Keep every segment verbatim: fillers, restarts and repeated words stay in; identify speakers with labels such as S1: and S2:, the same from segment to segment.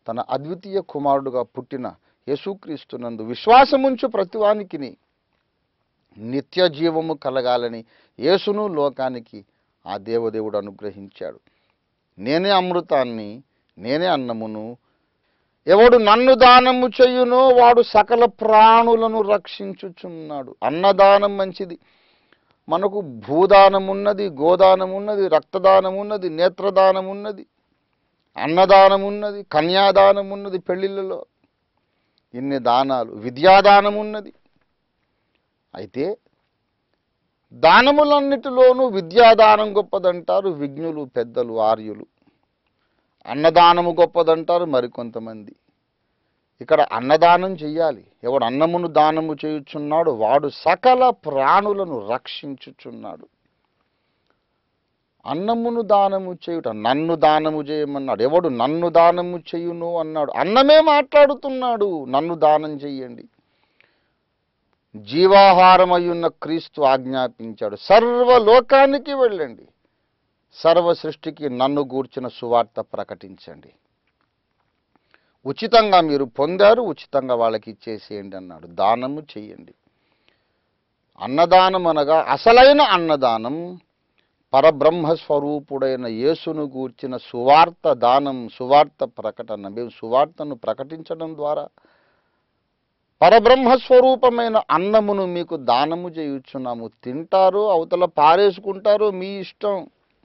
S1: తన అద్వితీయ కుమారుడుగా పుట్టిన యేసుక్రీస్తునందు విశ్వాసముంచు ప్రతివానికిని నిత్య జీవము కలగాలని యేసును లోకానికి ఆ దేవదేవుడు అనుగ్రహించాడు. నేనే అమృతాన్ని, నేనే అన్నమును. ఎవడు నన్ను దానము చేయునో వాడు సకల ప్రాణులను రక్షించుచున్నాడు. అన్నదానం మంచిది. మనకు భూదానం ఉన్నది, గోదానం ఉన్నది, రక్తదానం ఉన్నది, నేత్రదానం ఉన్నది, అన్నదానం ఉన్నది, కన్యాదానం ఉన్నది, పెళ్ళిళ్ళలో ఇన్ని దానాలు, విద్యాదానం ఉన్నది. అయితే దానములన్నిటిలోనూ విద్యాదానం గొప్పదంటారు విజ్ఞులు, పెద్దలు, ఆర్యులు. అన్నదానము గొప్పదంటారు మరికొంతమంది. ఇక్కడ అన్నదానం చెయ్యాలి. ఎవడు అన్నమును దానము చేయుచున్నాడు వాడు సకల ప్రాణులను రక్షించుచున్నాడు. అన్నమును దానము చేయుట, నన్ను దానము చేయమన్నాడు. ఎవడు నన్ను దానము చేయును అన్నాడు. అన్నమే మాట్లాడుతున్నాడు. నన్ను దానం చెయ్యండి. జీవాహారమయ్యున్న క్రీస్తు ఆజ్ఞాపించాడు, సర్వలోకానికి వెళ్ళండి, సర్వ సృష్టికి నన్ను గూర్చిన సువార్త ప్రకటించండి. ఉచితంగా మీరు పొందారు, ఉచితంగా వాళ్ళకి ఇచ్చేసేయండి అన్నాడు. దానము చెయ్యండి. అన్నదానం అనగా అసలైన అన్నదానం పరబ్రహ్మ స్వరూపుడైన యేసును గూర్చిన సువార్త దానం, సువార్త ప్రకటన. మేము సువార్తను ప్రకటించడం ద్వారా పరబ్రహ్మస్వరూపమైన అన్నమును మీకు దానము చేయుచున్నాము. తింటారో అవతల పారేసుకుంటారో మీ ఇష్టం.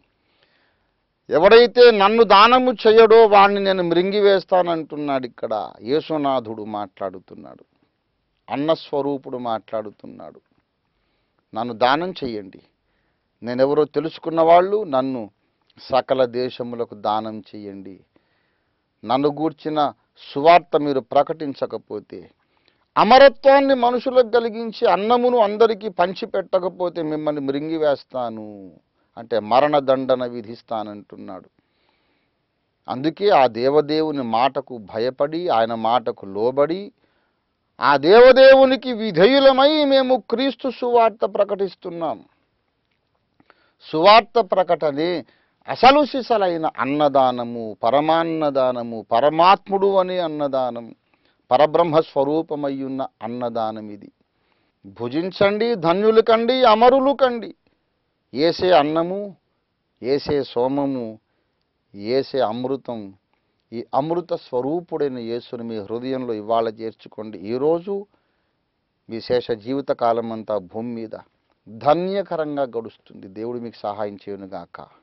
S1: ఎవడైతే నన్ను దానము చేయడో వాణ్ణి నేను మృంగివేస్తానంటున్నాడు. ఇక్కడ యేసునాథుడు మాట్లాడుతున్నాడు, అన్నస్వరూపుడు మాట్లాడుతున్నాడు. నన్ను దానం చెయ్యండి. నేనెవరో తెలుసుకున్న వాళ్ళు నన్ను సకల దేశములకు దానం చెయ్యండి. నన్ను గూర్చిన సువార్త మీరు ప్రకటించకపోతే, అమరత్వాన్ని మనుషులకు కలిగించి అన్నమును అందరికీ పంచిపెట్టకపోతే మిమ్మల్ని మృంగివేస్తాను అంటే మరణదండన విధిస్తానంటున్నాడు. అందుకే ఆ దేవదేవుని మాటకు భయపడి, ఆయన మాటకు లోబడి, ఆ దేవదేవునికి విధేయులమై మేము క్రీస్తు సువార్త ప్రకటిస్తున్నాం. సువార్త ప్రకటనే అసలు సిసలైన అన్నదానము, పరమాన్నదానము, పరమాత్ముడు అనే అన్నదానం, పరబ్రహ్మ స్వరూపమయ్యున్న అన్నదానం ఇది. భుజించండి, ధన్యులు కండి, అమరులు కండి. ఏసే అన్నము, ఏసే సోమము, ఏసే అమృతం. ఈ అమృత స్వరూపుడైన యేసుని మీ హృదయంలో ఇవాళ చేర్చుకోండి. ఈరోజు మీ శేష జీవిత కాలం అంతా భూమి మీద ధన్యకరంగా గడుస్తుంది. దేవుడు మీకు సహాయం చేయునుగాక.